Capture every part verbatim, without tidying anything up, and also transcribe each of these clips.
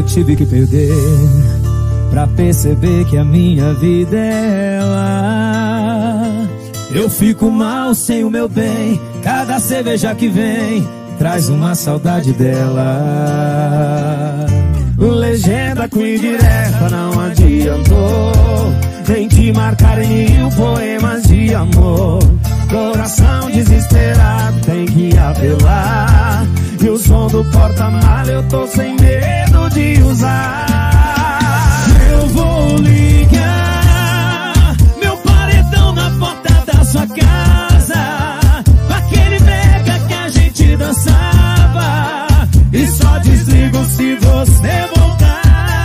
tive que perder pra perceber que a minha vida é ela. Eu fico mal sem o meu bem, cada cerveja que vem traz uma saudade dela. Legenda com indireta não adiantou, tem que marcar em mil poemas de amor. Coração desesperado tem que apelar, e o som do porta-malha eu tô sem medo de usar. Eu vou ligar meu paredão na porta da sua casa, aquele brega que a gente dançava, e só desligo se você voltar.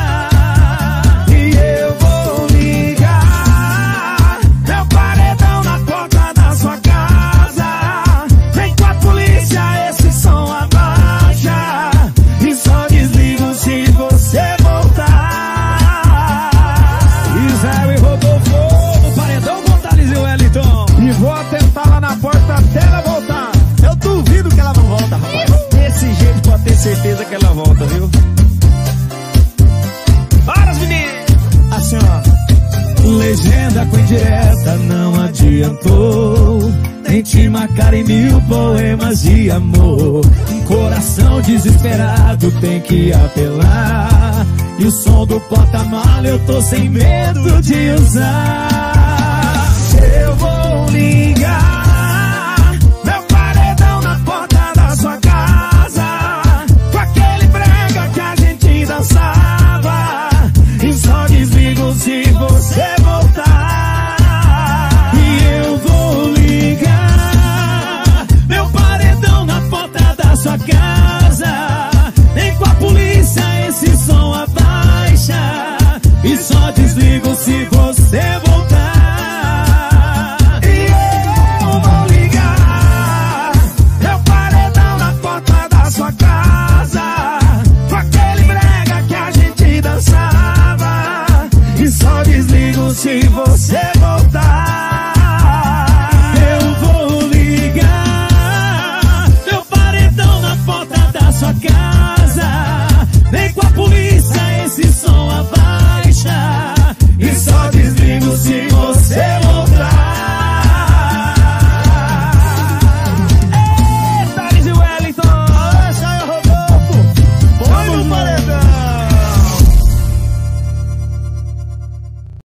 E eu vou ligar meu paredão na porta da sua casa, vem com a polícia, esse som abaixa, e só desligo se você voltar. Israel e Rodolfo no paredão com Thales e Wellington, e vou tentar lá na porta até ela voltar. Eu duvido que ela não volta, rapaz. Desse jeito pode ter certeza que ela volta, viu? Para os meninos! Assim, ó. Legenda com indireta não adiantou, nem te marcar em mil poemas de amor. Um coração desesperado tem que apelar, e o som do porta-malha eu tô sem medo de usar.